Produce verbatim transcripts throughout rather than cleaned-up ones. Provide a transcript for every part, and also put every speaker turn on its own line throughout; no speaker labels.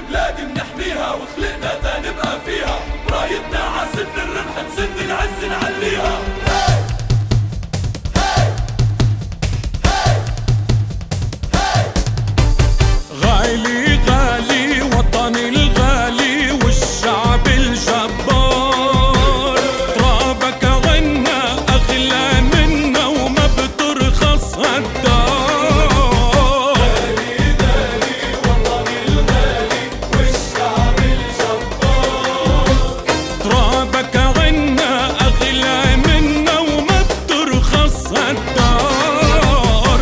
بلادي بنحميها وخلقنا تا نبقى فيها، رايتنا عسن الرمح نسن العز نعليها.
غالي غالي وطني الغالي والشعب الجبار، ترابك عنا أغلى منا وما بترخص هالدار.
غالي غالي وطني الغالي والشعب الجبار،
ترابك عنا أغلى منا وما بترخص هالدار.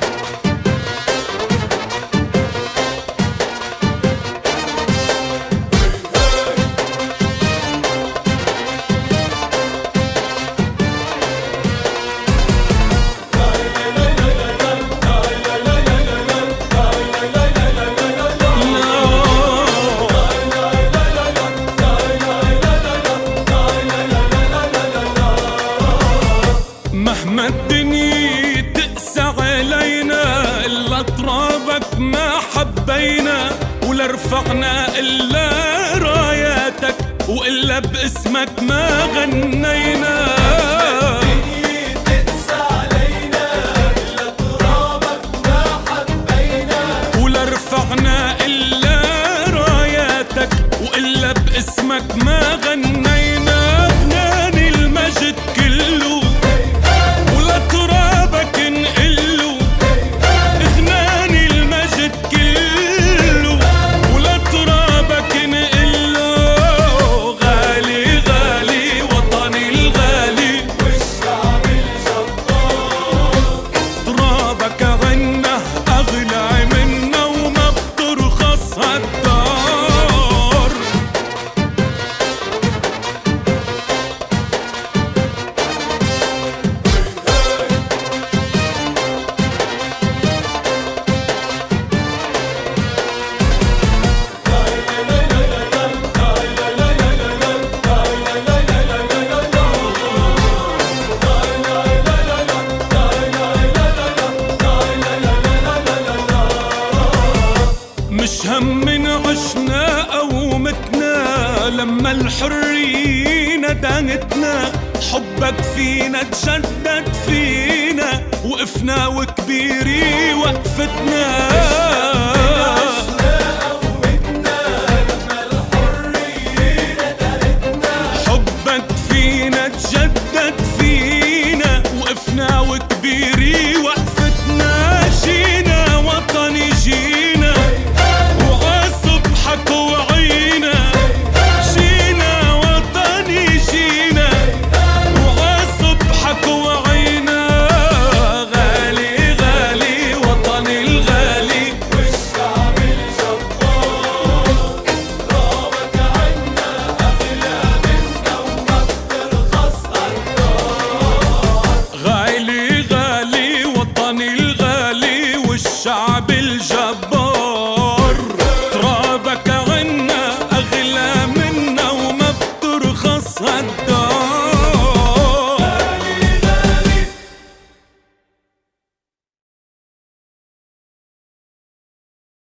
مهما الدنيا تقسى علينا إلا ترابك ما حبينا، ولا رفعنا إلا راياتك وإلا باسمك ما غنينا.
الدنيا تقسى علينا إلا ترابك ما حبينا،
ولا رفعنا إلا راياتك وإلا باسمك ما غنينا. غناني المجد كله ولا ترابك نقله، غناني المجد كله ولا ترابك نقله. غالي غالي وطني الغالي
والشعب الجبار،
ترابك عنا أغلى منا وما بترخص هالدار. مش هم عشنا أو متنا لما الحرية ندانتنا، حبك فينا تجدد فينا وقفنا وكبيري وقفتنا.